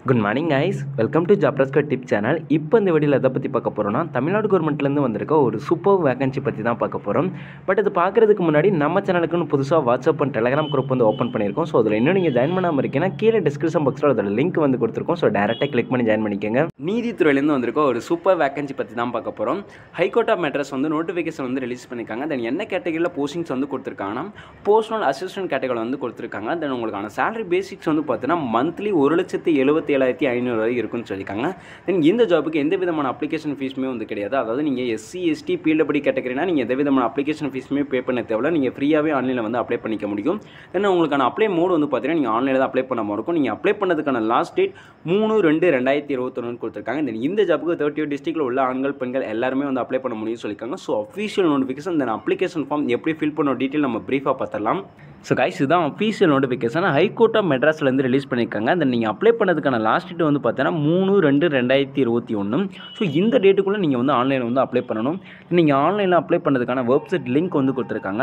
Good morning guys, welcome to Jobs Tip channel. இப்போ இந்த வீடியோல எதை பத்தி பார்க்க போறோம்னா தமிழ்நாடு கவர்மெண்ட்ல இருந்து வந்திருக்க ஒரு சூப்பர் வேகன்சி பத்தி தான் பார்க்க போறோம். பட் இது பார்க்கிறதுக்கு முன்னாடி நம்ம சேனலுக்கு புதுசா WhatsApp and Telegram group வந்து ஓபன் பண்ணிருக்கோம். சோ அதுல இன்னும் நீங்க ஜாயின் பண்ணாம இருக்கீங்கன்னா கீழ டிஸ்கிரிப்ஷன் பாக்ஸ்ல அதோட லிங்க் வந்து கொடுத்திருக்கோம். சோ டைரக்ட்டா கிளிக் பண்ணி ஜாயின் பண்ணிக்கங்க. நீதித்துறையில இருந்து வந்திருக்க ஒரு சூப்பர் வேகன்சி பத்தி தான் பார்க்க போறோம். ஹை கோர்ட் ஆஃப் மெட்ராஸ் வந்து நோட்டிஃபிகேஷன் வந்து ரிலீஸ் பண்ணிருக்காங்க. தென் என்ன கேட்டகரியில போஸ்டிங்ஸ் வந்து கொடுத்திருக்காங்கன்னா பர்சனல் அசிஸ்டன்ட் கேட்டகரி வந்து கொடுத்திருக்காங்க. தென் உங்களுக்கான salary basics வந்து பார்த்தீங்கன்னா மந்த்லி 1,77,500 இருக்குன்னு சொல்லிருக்காங்க. தென் இந்த ஜாபுக்கு எந்த விதமான அப்ளிகேஷன் ஃபீஸ்மே வந்து கிடையாது. அதாவது நீங்க எஸ்சி எஸ்டி பிடபிள்யூ கேட்டகரினா நீங்க எந்த விதமான அப்ளிகேஷன் ஃபீஸ்மே பே பண்ண தேவையில்ல. நீங்க ஃப்ரீயாவே ஆன்லைன்ல வந்து அப்ளை பண்ணிக்க முடியும். தென் உங்களுக்கான அப்ளை மோட் வந்து பார்த்தீங்கன்னா நீங்க ஆன்லைன்ல தான் அப்ளை பண்ண இருக்கும். நீங்க அப்ளை பண்ணதுக்கான லாஸ்ட் டேட் 3/2/2021 கொடுத்திருக்காங்க. தென் இந்த ஜாபுக்கு 38 டிஸ்ட்ரிக்ட்ல உள்ள ஆண்கள் பெண்கள் எல்லாரும் வந்து அப்ளை பண்ண முடியும்னு சொல்லிருக்காங்க. So official notification then application form எப்படி ஃபில் பண்ண டீட்டெயில் நம்ம பிரீஃபாக பார்த்துடலாம். ஸோ கைஸ் இதுதான் official notification high court of மெட்ராஸ்லேருந்து ரிலீஸ் பண்ணியிருக்காங்க. தென் நீங்கள் அப்ளை பண்ணதுக்கான லாஸ்ட் டேட் வந்து பார்த்தீங்கன்னா 3/2/2021. ஸோ இந்த டேட்டுக்குள்ளே நீங்கள் வந்து ஆன்லைனில் வந்து அப்ளை பண்ணணும். நீங்கள் ஆன்லைனில் அப்ளை பண்ணதுக்கான வெப்சைட் லிங்க் வந்து கொடுத்துருக்காங்க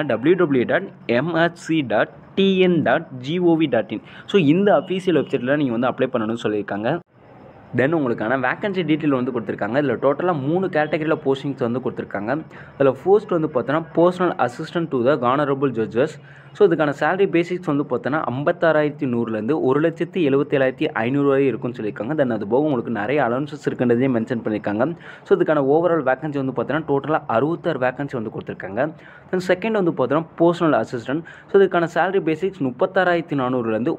www.mhc.tn.gov.in. ஸோ இந்த அஃபீஷியல் வெப்சைட்டில் நீங்கள் வந்து அப்ளை பண்ணணும்னு சொல்லியிருக்காங்க. தென் உங்களுக்கான வேகன்சி டீட்டெயில் வந்து கொடுத்துருக்காங்க. இதில் டோட்டலாக 3 கேட்டகரியில் போஸ்டிங்ஸ் வந்து கொடுத்துருக்காங்க. அதில் ஃபர்ஸ்ட் வந்து பார்த்தோன்னா personal assistant to the honourable judges. So இதுக்கான salary பேசிக்ஸ் வந்து பார்த்தோன்னா 56,100லேருந்து 1,77,500 இருக்குன்னு சொல்லியிருக்காங்க. தென் அது போக உங்களுக்கு நிறைய அலவன்சஸ் இருக்குன்றதையும் மென்ஷன் பண்ணியிருக்காங்க. ஸோ இதுக்கான ஓவரால் வேகன்சி வந்து பார்த்தோன்னா டோட்டலாக 66 வேகன்சி வந்து கொடுத்துருக்காங்க. தென் செகண்ட் வந்து பார்த்தோன்னா பர்சனல் அசிஸ்டன்ட். ஸோ இதுக்கான salary பேசிக்ஸ் 36,400லேருந்து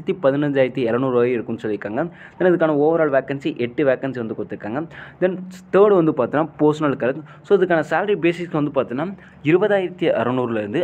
1,15,200 இருக்குன்னு சொல்லியிருக்காங்க. தென் இதுக்கான ஓவரால் வேகன்சி 8 வேகன்சி வந்து கொடுத்துருக்காங்க. தென் தேர்ட் வந்து பார்த்தோன்னா பர்சனல் கிளர்க். ஸோ இதுக்கான salary பேசிக்ஸ் வந்து பார்த்தோன்னா 20,600லேருந்து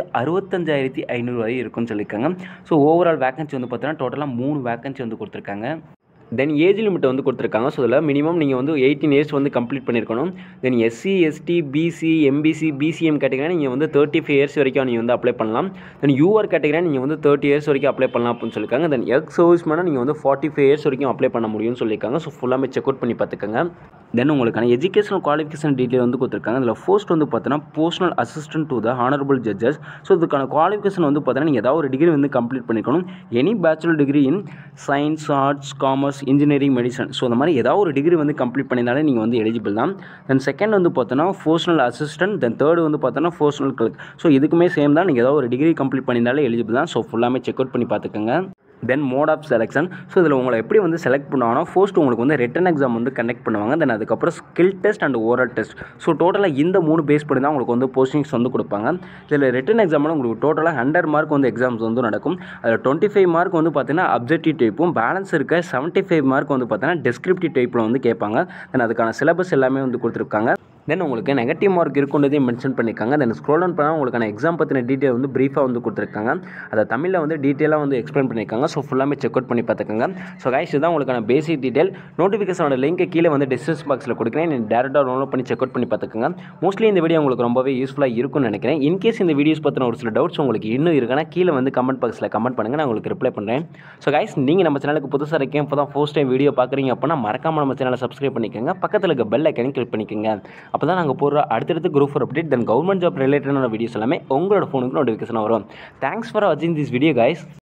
65,500 இருக்குன்னு சொல்லியிருக்காங்க. ஸோ ஓவரால் வேகன்சி வந்து பார்த்தோன்னா டோட்டலாக 3 வேகன்சி வந்து கொடுத்துருக்காங்க. தென் ஏஜ் லிமிட் வந்து கொடுத்துருக்காங்க. ஸோ இதில் மினிமம் நீங்கள் வந்து 18 இயர்ஸ் வந்து கம்ப்ளீட் பண்ணியிருக்கணும். Then SC ST BC MBC BCM கேட்டகரினா நீங்கள் வந்து 35 இயர்ஸ் வரைக்கும் நீங்கள் வந்து அப்ளை பண்ணலாம். தென் யூஆர் கேட்டகரினா நீங்கள் வந்து 30 இயர்ஸ் வரைக்கும் அப்ளை பண்ணலாம் அப்படின்னு சொல்லியிருக்காங்க. தென் எக்ஸ் சர்வீஸ்மேனா நீங்கள் வந்து 45 இயர்ஸ் வரைக்கும் அப்ளை பண்ண முடியும்னு சொல்லியிருக்காங்க. ஸோ ஃபுல்லாமே செக் அவுட் பண்ணி பார்த்துக்கோங்க. தென் உங்களுக்கான எஜுகேஷனல் குவாலிஃபிகேஷன் டீட்டெயில் வந்து கொடுத்துருக்காங்க. அதில் ஃபர்ஸ்ட் வந்து பார்த்தோன்னா personal assistant to the honourable judges. So இதுக்கான குவாலிஃபிகேஷன் வந்து பார்த்தோன்னா நீங்கள் ஏதாவது ஒரு டிகிரி வந்து கம்ப்ளீட் பண்ணிக்கணும். Any bachelor degree in science arts commerce engineering medicine. So அந்த மாதிரி ஏதாவது ஒரு டிகிரி வந்து கம்ப்ளீட் பண்ணியிருந்தாலே நீங்கள் வந்து எலிஜிபிள் தான். தென் செகண்ட் வந்து பார்த்தோன்னா பர்சனல் அசிஸ்டன்ட். தென் தேர்ட் வந்து பார்த்தோன்னா பர்சனல் கிளர்க். ஸோ இதுக்குமே சேம் தான். நீங்கள் ஏதாவது ஒரு டிகிரி கம்ப்ளீட் பண்ணியிருந்தாலே எலிஜிபிள் தான். ஸோ ஃபுல்லாமே செக் அவுட் பண்ணி பார்த்துக்கோங்க. Then mode of selection. So இதில் உங்களை எப்படி வந்து செலக்ட் பண்ணுவாங்கன்னா ஃபர்ஸ்ட் உங்களுக்கு வந்து ரிட்டன் எக்ஸாம் வந்து கண்டக்ட் பண்ணுவாங்க. தென் அதுக்கப்புறம் skill test and oral test. So டோட்டலாக இந்த 3 பேஸ் பண்ணி தான் உங்களுக்கு வந்து போஸ்டிங்ஸ் வந்து கொடுப்பாங்க. இதில் ரிட்டன் எக்ஸாமில் உங்களுக்கு டோட்டலாக 100 மார்க் வந்து எக்ஸாம்ஸ் வந்து நடக்கும். அதில் 25 மார்க் வந்து பார்த்தீங்கன்னா அப்ஜெக்டிவ் டைப்பும் பேலன்ஸ் இருக்க 75 மார்க் வந்து பார்த்தீங்கன்னா டெஸ்கிரிப்டிவ் டைப்பில் வந்து கேட்பாங்க. தென் அதுக்கான சிலபஸ் எல்லாமே வந்து கொடுத்துருக்காங்க. தென் உங்களுக்கு நெகட்டிவ் மார்க் இருக்குன்றதையும் மென்ஷன் பண்ணியிருக்காங்க. தென் ஸ்க்ரோல் டவுன் பண்ணால் உங்களுக்கான எக்ஸாம் பற்றின டீட்டெயில் வந்து ப்ரீஃபாக வந்து கொடுத்துருக்காங்க. அதை தமிழில் வந்து டீட்டெயிலாக வந்து எக்ஸ்பிளைன் பண்ணியிருக்காங்க. ஸோ ஃபுல்லாமே செக் அவுட் பண்ணி பார்த்துக்கோங்க. ஸோ கைஸ் இதுதான் உங்களுக்கான பேசிக் டீட்டெயில். நோட்டிஃபிகேஷனோட லிங்க் கீழே வந்து டிஸ்கிரிப்ஷன் பாக்ஸில் கொடுக்குறேன். நீங்கள் டேரெக்டாக டவுன்லோட் பண்ணி செக் அவுட் பண்ணி பார்த்துக்கோங்க. மோஸ்ட்லி இந்த வீடியோ உங்களுக்கு ரொம்பவே யூஸ்ஃபுல்லாக இருக்கும்னு நினைக்கிறேன். இன்கேஸ் இந்த வீடியோஸ் பற்றின ஒரு சில டவுட்ஸ் உங்களுக்கு இன்னும் இருக்குன்னா கீழே வந்து கமெண்ட் பாக்ஸில் கமெண்ட் பண்ணுங்கள். நான் உங்களுக்கு ரிப்ளை பண்ணுறேன். ஸோ கைஸ் நீங்கள் நம்ம சேனலுக்கு புதுசாக இருக்கேன் இப்போ தான் ஃபர்ஸ்ட் டைம் வீடியோ பார்க்குறீங்க அப்படின்னா மறக்காமல் நம்ம சேனலை சப்ஸ்கிரைப் பண்ணிக்கோங்க. பக்கத்தில் இருக்க பெல் ஐக்கனை கிளிக் பண்ணிக்கோங்க. அப்போ தான் நாங்கள் போடுற அடுத்தடுத்து group for update then government job ரிலேட்டடான வீடியோஸ் எல்லாமே உங்களோட ஃபோனுக்கு நோட்டிஃபிகேஷன் வரும். தேங்க்ஸ் ஃபார் வாட்சிங் திஸ் வீடியோ கைஸ்.